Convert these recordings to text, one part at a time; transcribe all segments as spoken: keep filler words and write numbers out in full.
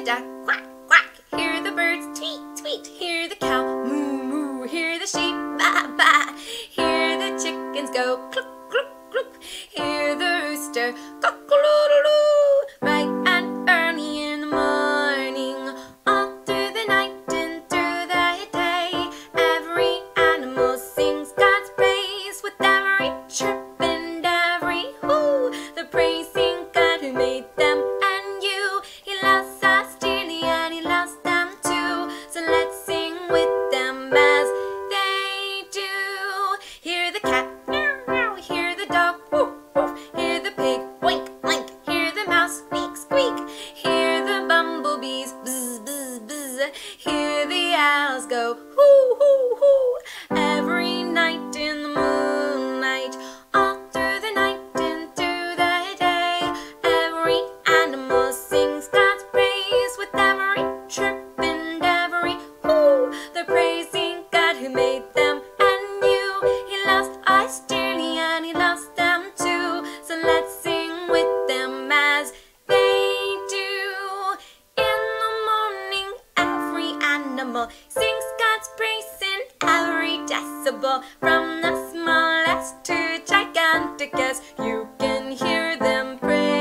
duck quack, quack. Hear the birds tweet, tweet. Hear the cow moo, moo. Hear the sheep baa, baa. Hear the chickens go cluck, cluck, cluck. Hear the rooster cock-a-doodle-doo. Bright and early in the morning, all through the night and through the day, every animal sings God's praise with every chirp and every whoo. They're praising God who made them and you. He loves us dearly and He loves them too. So let's sing with them as they do. Hear the cat meow, meow. Hear the dog woof, woof. Hear the pig oink, oink. Hear the mouse squeak, squeak. Hear the bumblebees buzz, buzz, buzz. Hear the owls go hoo, hoo, hoo. Every night in the moonlight, all through the night and through the day, every animal sings God's praise with every chirp and every whoo. They're praising God who made them and you. He loves us dearly and He loves them too. So let's sing with them as they do. In the morning, every animal sings God's praise in every decibel, from the smallest to giganticus. You can hear them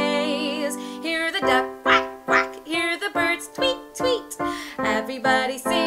praise. Hear the duck quack, quack. Hear the birds tweet, tweet. Everybody sing.